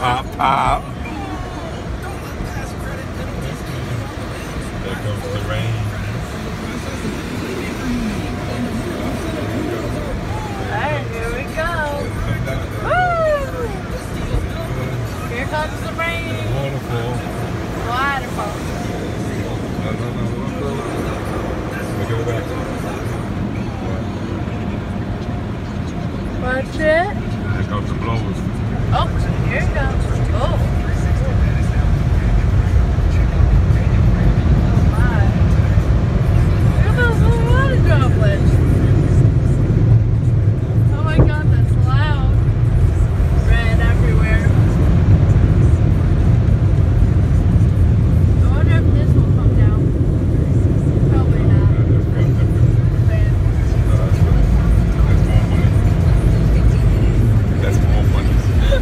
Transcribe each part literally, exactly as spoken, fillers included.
pop, pop. There comes the rain. Alright, here we go. Woo! Here comes the rain. Waterfall. Waterfall. No, no, no. Look at the back. Watch it. Here comes the blowers. Oh, here it goes. Oh. My. Look at those little water droplets. Oh my god, that's loud. Red everywhere. I wonder if this will come down. Probably not. That's more money.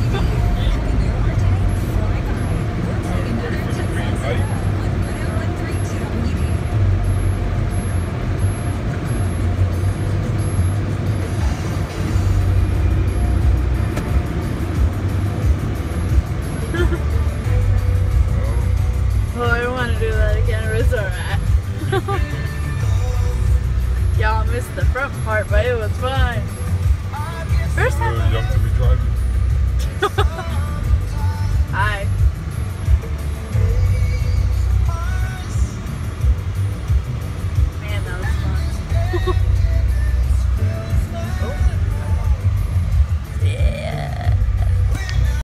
Oh, I don't want to do that again. It was alright. Y'all missed the front part, but it was fun.